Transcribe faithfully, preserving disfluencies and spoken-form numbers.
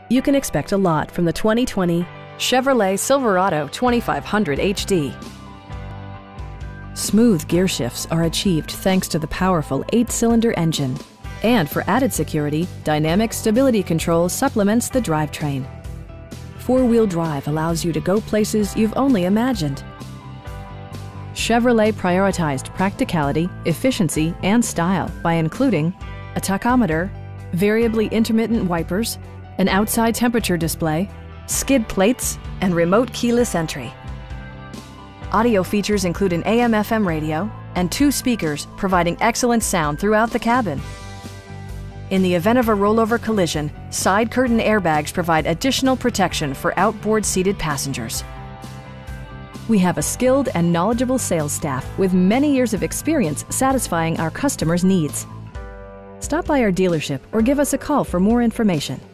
You can expect a lot from the twenty twenty Chevrolet Silverado twenty-five hundred H D. Smooth gear shifts are achieved thanks to the powerful eight-cylinder engine. And for added security, Dynamic Stability Control supplements the drivetrain. Four-wheel drive allows you to go places you've only imagined. Chevrolet prioritized practicality, efficiency, and style by including a tachometer, variably intermittent wipers, an outside temperature display, skid plates, and remote keyless entry. Audio features include an A M F M radio and two speakers providing excellent sound throughout the cabin. In the event of a rollover collision, side curtain airbags provide additional protection for outboard seated passengers. We have a skilled and knowledgeable sales staff with many years of experience satisfying our customers' needs. Stop by our dealership or give us a call for more information.